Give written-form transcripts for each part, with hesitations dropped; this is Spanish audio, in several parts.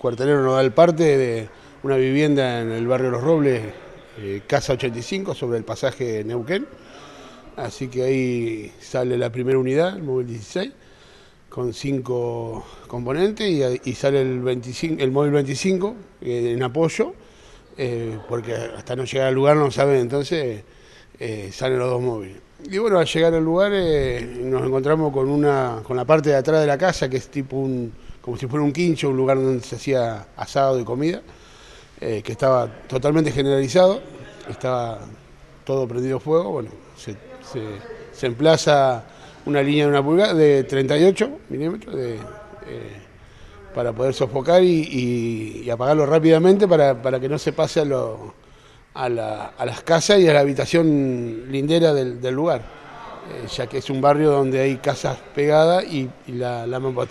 cuartelero nos da el parte de una vivienda en el barrio Los Robles, Casa 85, sobre el pasaje Neuquén. Así que ahí sale la primera unidad, el móvil 16, con 5 componentes y sale el móvil 25 en apoyo, porque hasta no llegar al lugar no saben, entonces salen los 2 móviles. Y bueno, al llegar al lugar nos encontramos con la parte de atrás de la casa, que es tipo como si fuera un quincho, un lugar donde se hacía asado y comida, que estaba totalmente generalizado, estaba todo prendido fuego. Bueno, se emplaza una línea de 1 pulgada de 38 milímetros para poder sofocar y apagarlo rápidamente para que no se pase a las casas y a la habitación lindera del lugar, ya que es un barrio donde hay casas pegadas y la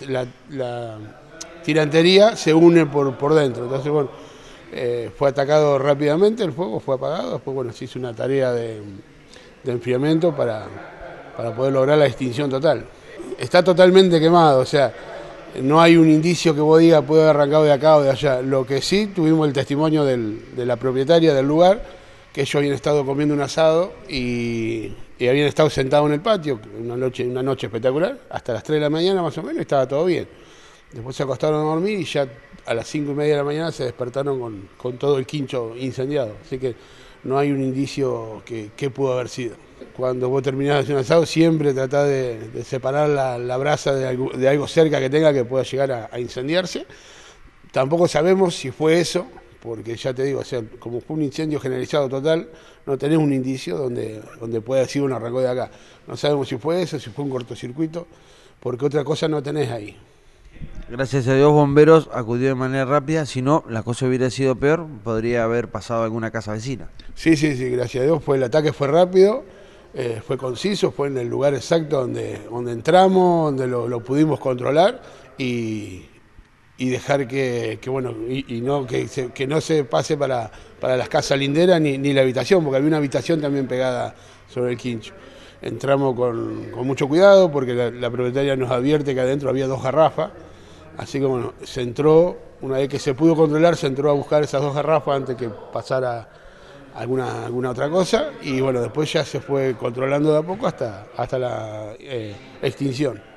tirantería se une por dentro. Entonces, bueno, fue atacado rápidamente, el fuego fue apagado. Después, bueno, se hizo una tarea de enfriamiento para poder lograr la extinción total. Está totalmente quemado, o sea, no hay un indicio que vos digas puede haber arrancado de acá o de allá. Lo que sí, tuvimos el testimonio de la propietaria del lugar, que ellos habían estado comiendo un asado y habían estado sentados en el patio, una noche espectacular, hasta las 3 de la mañana más o menos, y estaba todo bien. Después se acostaron a dormir y ya a las 5:30 de la mañana se despertaron con todo el quincho incendiado. Así que no hay un indicio que pudo haber sido. Cuando vos terminás de hacer un asado, siempre tratás de separar la brasa de algo cerca que tenga que pueda llegar a incendiarse. Tampoco sabemos si fue eso, porque ya te digo, o sea, como fue un incendio generalizado total, no tenés un indicio donde pueda decir un arrancó de acá. No sabemos si fue eso, si fue un cortocircuito, porque otra cosa no tenés ahí. Gracias a Dios, bomberos acudió de manera rápida, si no, la cosa hubiera sido peor, podría haber pasado a alguna casa vecina. Sí, gracias a Dios, el ataque fue rápido, fue conciso, fue en el lugar exacto donde entramos, donde lo pudimos controlar y dejar que no se pase para las casas linderas ni la habitación, porque había una habitación también pegada sobre el quincho. Entramos con mucho cuidado porque la propietaria nos advierte que adentro había 2 garrafas, así que bueno, se entró, una vez que se pudo controlar, se entró a buscar esas 2 garrafas antes que pasara alguna otra cosa, y bueno, después ya se fue controlando de a poco hasta la extinción.